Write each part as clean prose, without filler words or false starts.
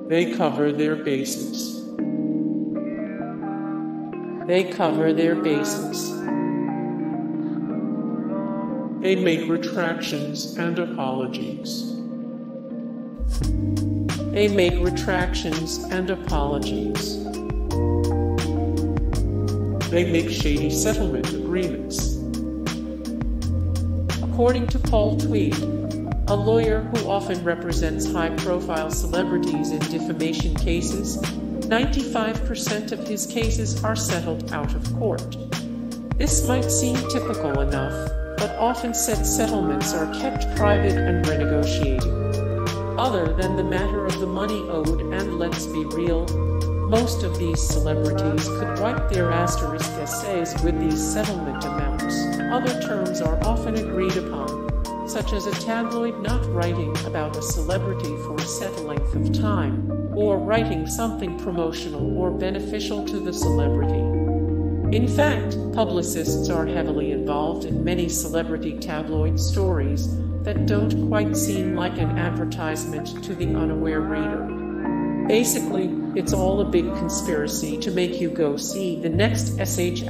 They cover their bases. They cover their bases. They make retractions and apologies. They make retractions and apologies. They make shady settlement agreements. According to Paul Tweed, a lawyer who often represents high-profile celebrities in defamation cases, 95% of his cases are settled out of court. This might seem typical enough, but often said settlements are kept private and renegotiated. Other than the matter of the money owed, and let's be real, most of these celebrities could wipe their asterisk essays with these settlement amounts. Other terms are often agreed upon, such as a tabloid not writing about a celebrity for a set length of time, or writing something promotional or beneficial to the celebrity. In fact, publicists are heavily involved in many celebrity tabloid stories that don't quite seem like an advertisement to the unaware reader. Basically, it's all a big conspiracy to make you go see the next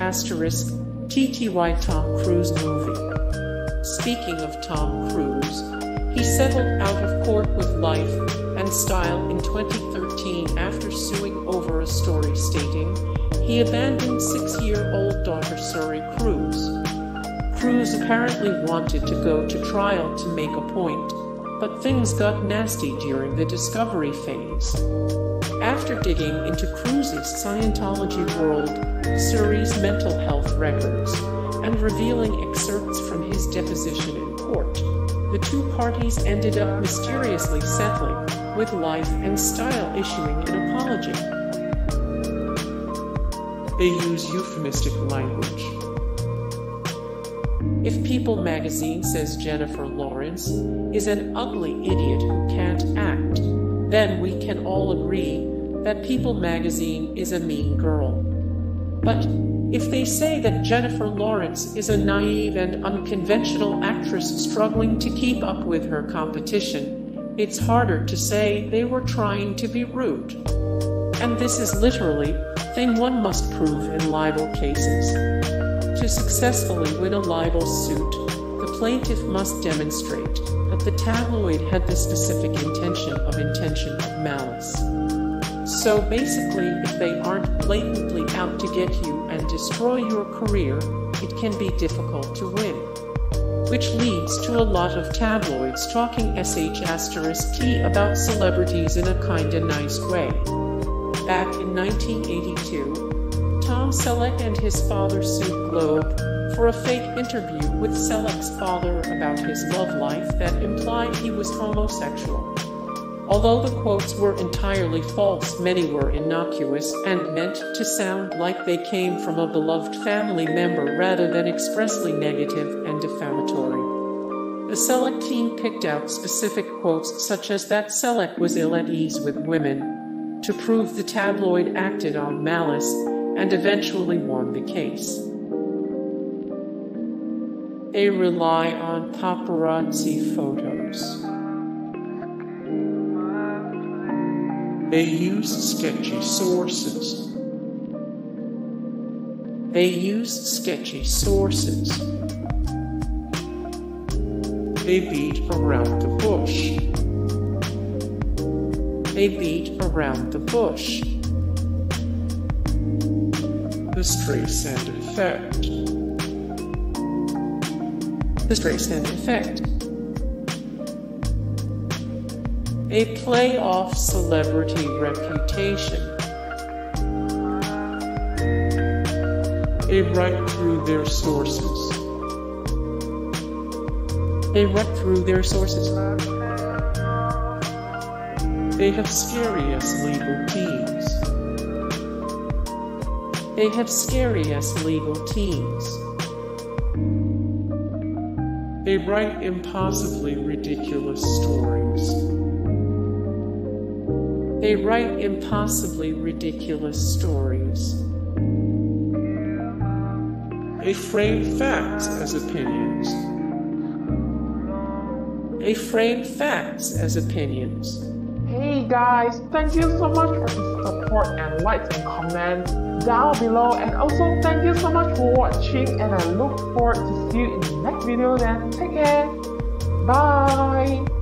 TTY Tom Cruise movie. Speaking of Tom Cruise, he settled out of court with Life and Style in 2013 after suing over a story stating he abandoned 6-year-old daughter Suri Cruise. Cruise apparently wanted to go to trial to make a point, but things got nasty during the discovery phase. After digging into Cruise's Scientology world, Suri's mental health records, and revealing excerpts from his deposition in court, the two parties ended up mysteriously settling, with Life and Style issuing an apology. They use euphemistic language. If People magazine says Jennifer Lawrence is an ugly idiot who can't act, then we can all agree that People magazine is a mean girl. But if they say that Jennifer Lawrence is a naive and unconventional actress struggling to keep up with her competition, it's harder to say they were trying to be rude. And this is literally thing one must prove in libel cases. To successfully win a libel suit, the plaintiff must demonstrate that the tabloid had the specific intention of malice. So basically, if they aren't blatantly out to get you and destroy your career, it can be difficult to win. Which leads to a lot of tabloids talking sh*t about celebrities in a kinda nice way. Back in 1982, Tom Selleck and his father sued Globe for a fake interview with Selleck's father about his love life that implied he was homosexual. Although the quotes were entirely false, many were innocuous and meant to sound like they came from a beloved family member rather than expressly negative and defamatory. The Selleck team picked out specific quotes such as that Selleck was ill at ease with women to prove the tabloid acted on malice and eventually won the case. They rely on paparazzi photos. They use sketchy sources. They beat around the bush. The Streisand effect. They play off celebrity reputation. They write through their sources. They have scary-ass legal teams. They write impossibly ridiculous stories. They frame facts as opinions. Hey guys, thank you so much for the support and likes and comments down below, and also thank you so much for watching, and I look forward to see you in the next video then. Take care. Bye.